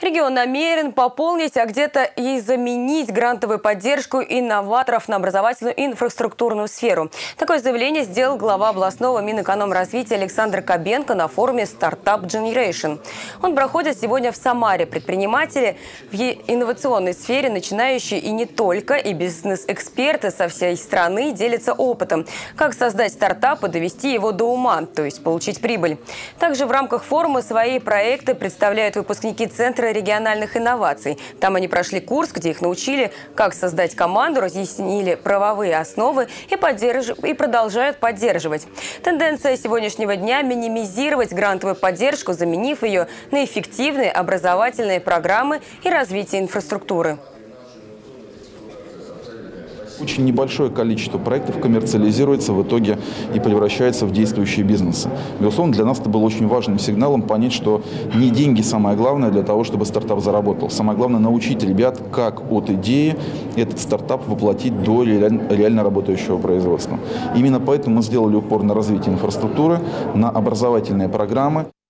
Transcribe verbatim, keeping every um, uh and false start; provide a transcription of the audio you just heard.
Регион намерен пополнить, а где-то и заменить грантовую поддержку инноваторов на образовательную и инфраструктурную сферу. Такое заявление сделал глава областного Минэкономразвития Александр Кабенко на форуме Startup Generation. Он проходит сегодня в Самаре. Предприниматели в инновационной сфере, начинающие и не только, и бизнес-эксперты со всей страны делятся опытом, как создать стартап и довести его до ума, то есть получить прибыль. Также в рамках форума свои проекты представляют выпускники Центра региональных инноваций. Там они прошли курс, где их научили, как создать команду, разъяснили правовые основы и, поддерж... и продолжают поддерживать. Тенденция сегодняшнего дня – минимизировать грантовую поддержку, заменив ее на эффективные образовательные программы и развитие инфраструктуры. Очень небольшое количество проектов коммерциализируется в итоге и превращается в действующие бизнесы. Безусловно, для нас это было очень важным сигналом понять, что не деньги самое главное для того, чтобы стартап заработал. Самое главное – научить ребят, как от идеи этот стартап воплотить до реально работающего производства. Именно поэтому мы сделали упор на развитие инфраструктуры, на образовательные программы.